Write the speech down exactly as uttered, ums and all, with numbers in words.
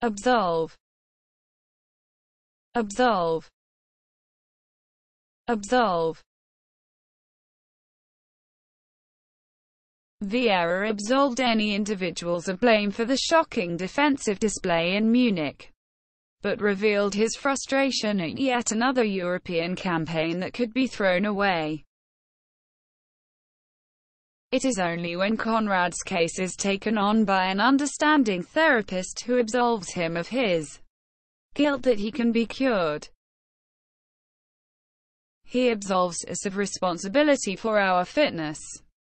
absolve, absolve, absolve. Vieira absolved any individuals of blame for the shocking defensive display in Munich, but revealed his frustration at yet another European campaign that could be thrown away. It is only when Conrad's case is taken on by an understanding therapist who absolves him of his guilt that he can be cured. He absolves us of responsibility for our fitness.